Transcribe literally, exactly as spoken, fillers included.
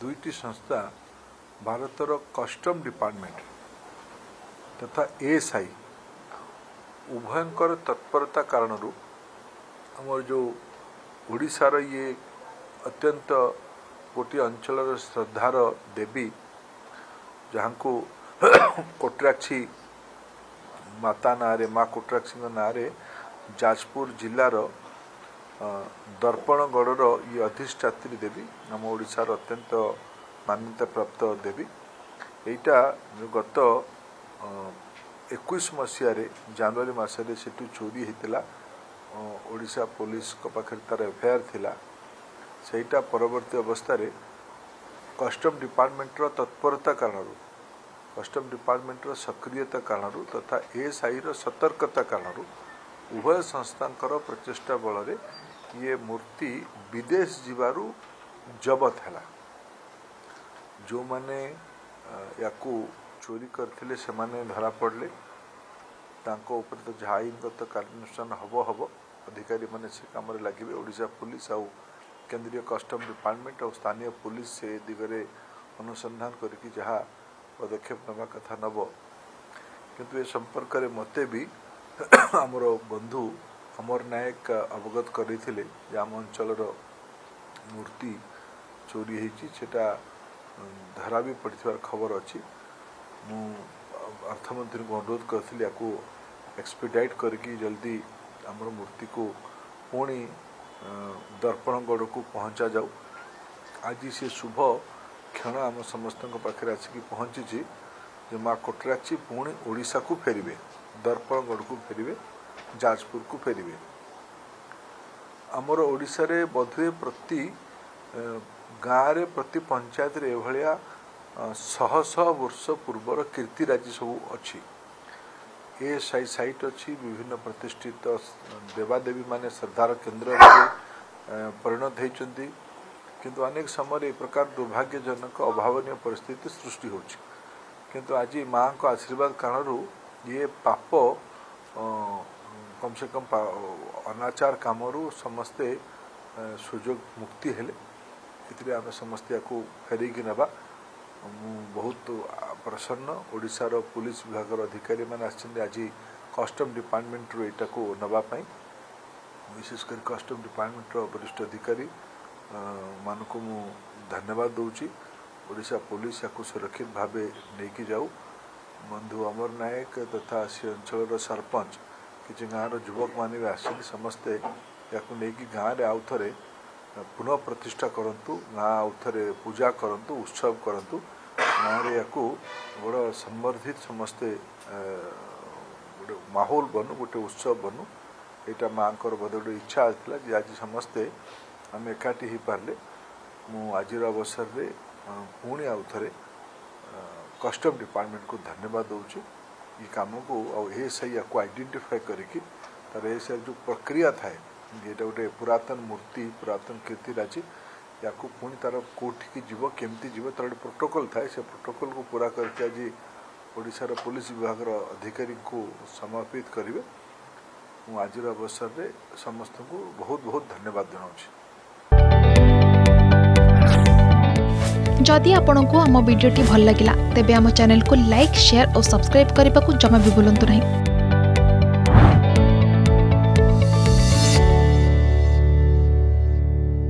दुईटी संस्था भारतर custom department तथा एएसआई उभयंकर तत्परता कारण आमर जो ओडिशार ये अत्यंत गोटे अंचल श्रद्धार देवी जहाँ को कोटराक्षी माता ना रे माँ कोटराक्षी ना रे जाजपुर जिलार दर्पणगढ़र ये अधिष्ठात्री देवी आम ओडिशार अत्यंत मान्यता प्राप्त देवी एटा जो गत इक्कीस मसीह जनवरी मसरे से चोरी होता ओडिशा पुलिस को पाखे तार एफआईआर थिला सेटा परवर्ती अवस्था रे कस्टम डिपार्टमेंट रो तत्परता कारण कस्टम डिपार्टमेंट रो सक्रियता कारण तथा एएसआई रो सतर्कता कारण उभय संस्थांकर प्रचेष्टा बल रे ये मूर्ति विदेश जीवारू जबत है जो माने याकू चोरी करथिले से माने धरा पड़ले तांको ऊपर तो जहाँ आईनगत कार्यानुष्ठान हब हब अधिकारी माने से काम लगे ओडिशा पुलिस आउ केंद्रीय कस्टम डिपार्टमेंट और स्थानीय पुलिस से दिगरे अनुसंधान करके जहाँ पदक्षेप नवा कथा नब किंतु ये संपर्क में मते भी आमर बंधु अमर नायक अवगत करते आम अंचल मूर्ति चोरी होती सेटा धरा भी पड़ार खबर अच्छी मु अर्थमंत्री को अनुरोध करी या एक्सपीडाइट करके जल्दी आमर मूर्ति को पुणी दर्पणगढ़ को पहुँचा जाऊ आज से शुभ क्षण आम समस्त पाखे आसिक पहुँची जो माँ कोटराक्षी पुणी ओडिशा को फेरवे दर्पणगढ़ को फेरवे जाजपुर को फेरवे आमर ओडिशा रे बोधे प्रति गाँव रे प्रति पंचायत रे एभलिया शह शह वर्ष पूर्वर कीर्तिराजी सब अच्छी एएसआई साइट अच्छी विभिन्न प्रतिष्ठित देवादेवी माने श्रद्धार केन्द्र परिणत होती किंतु अनेक समय एक प्रकार दुर्भाग्यजनक अभावनीय परिस्थिति सृष्टि होची किंतु आज माँ को आशीर्वाद कारण ये पाप कम से कम अनाचार कामरू समस्ते सुजोग मुक्ति हेले इतने आम समस्ते को फेरिकी नवा बहुत प्रसन्न ओडिशार पुलिस विभाग अधिकारी मैंने आज कस्टम डिपार्टमेंट रो एटा को नवापाई विशेषकर कस्टम डिपार्टमेंट रो वरिष्ठ अधिकारी मान को मु धन्यवाद दूची ओडिशा पुलिस या सुरक्षित भाव नहीं जाऊ बंधु अमर नायक तथा से अंचल सरपंच किसी गाँव युवक मैंने भी आसिक समस्ते या गाँव में आउ थे पुनः प्रतिष्ठा करंतु गाँ आउ थे पूजा करंतु उत्सव करंतु गाँव या बड़ संवर्धित समस्ते गोटे माहौल बनू गोटे उत्सव बनू यहाँ माँ बदे इच्छा था कि आज समस्ते आम एकाठी हो पारे मु आज अवसर में पुणी आउ थे कस्टम डिपार्टमेंट को धन्यवाद दूची ये कम को आएसआई या आइडेंटिफाई करके तार एएसआई जो प्रक्रिया थाए ये गोटे पुरातन मूर्ति पुरातन कीर्तिराजी या पुणी तार कौटी जीव केमती जीव तार गोटे प्रोटोकॉल थाए से प्रोटोकॉल को पूरा करके आज ओडिशार पुलिस विभाग अधिकारी को समर्पित करेंगे मु आज अवसर में समस्त को बहुत बहुत धन्यवाद जनाऊँ। जदि आपंक आम भिडी भल लगा तेब आम चैनल को लाइक शेयर और सब्सक्राइब करने को जमा भी भूलु नहीं।